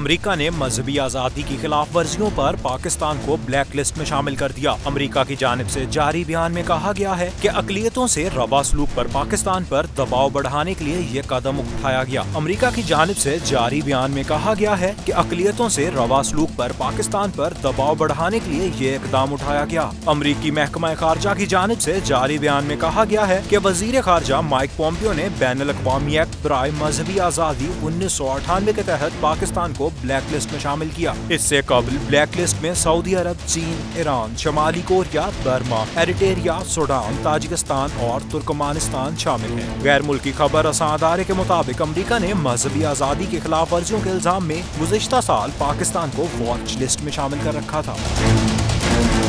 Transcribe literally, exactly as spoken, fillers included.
America ने मजहबी आजादी की खिलाफ वर्जियों पर पाकिस्तान को ब्लैक लिस्ट में शामिल कर दिया। अमेरिका की जानिब से जारी बयान में कहा गया है कि अकलियतों से रवा सलूक पर पाकिस्तान पर दबाव बढ़ाने के लिए ये कदम उठाया गया। अमेरिका की जानिब से जारी बयान में कहा गया है कि अकलियतों से रवा सलूक पर पाकिस्तान पर दबाव बढ़ाने के लिए ये इकदाम उठाया गया। अमरीकी महकमा खारजा की जानिब से जारी बयान में कहा गया है कि वजीर खारजा माइक पोम्पियो ने बैनुल अक़वामी एक्ट बराए मजहबी आजादी उन्नीस सौ अठानवे के तहत पाकिस्तान को ब्लैक लिस्ट में शामिल किया। इससे कबल ब्लैक लिस्ट में सऊदी अरब, चीन, ईरान, शमाली Korea, Burma, Eritrea, Sudan, Tajikistan और तुर्कमानिस्तान शामिल हैं। गैर मुल्की खबर रसां अदारे के मुताबिक अमेरिका ने मजहबी आजादी की खिलाफ वर्जियों के इल्जाम में गुज़िश्ता साल पाकिस्तान को वॉच लिस्ट में शामिल कर रखा था।